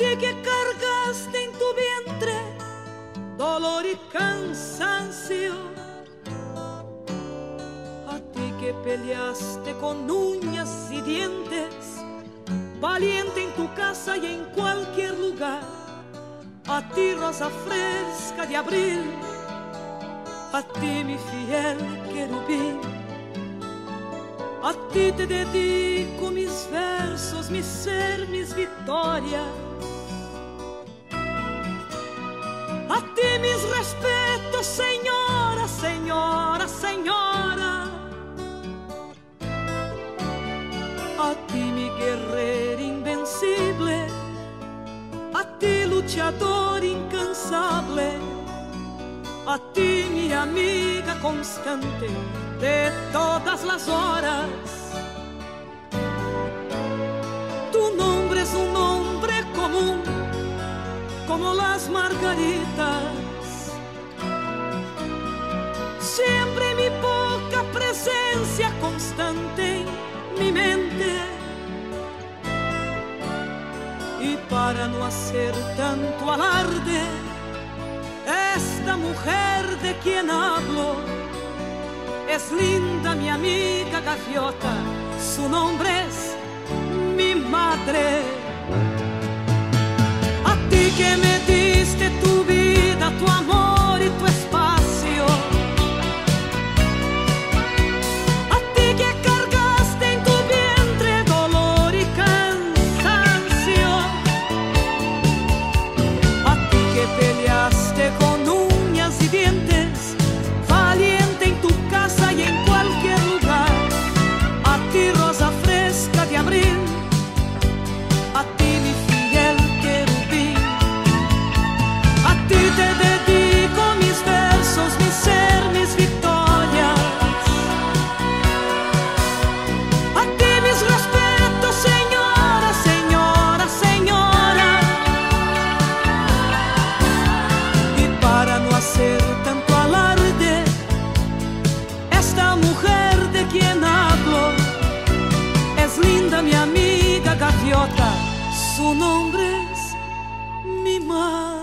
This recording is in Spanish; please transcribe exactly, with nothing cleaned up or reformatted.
ti que cargaste en tu vientre dolor y cansancio, a ti que peleaste con uñas y dientes, valiente en tu casa y en cualquier lugar, a ti rosa fresca de abril, a ti mi fiel querubín, a ti te dedico mis versos, mi ser, mis victorias, a ti mis respetos, señora, señora, señora, a ti mi guerrero invencible, a ti luchador incansable, a ti mi amiga constante de todas las horas. Tu nombre es un nombre común como las margaritas, siempre mi poca presencia constante en mi mente. Y para no hacer tanto alarde, esta mujer de quien hablo es linda mi amiga gaviota, su nombre es mi madre. A ti que me diste tu vida, tu amor y tu espacio, a ti que cargaste en tu vientre dolor y cansancio, a ti que peleaste con uñas y dientes, valiente en tu casa y en cualquier lugar, a ti rosa fresca de abril, a ti mi fiel querubín, a ti te dedico mis versos, mi ser, mis victorias, a ti mis respetos, señora, señora, señora. Y para no hacer tanto alarde, esta mujer de quien hablo es linda mi amiga gaviota, su nombre es mi madre.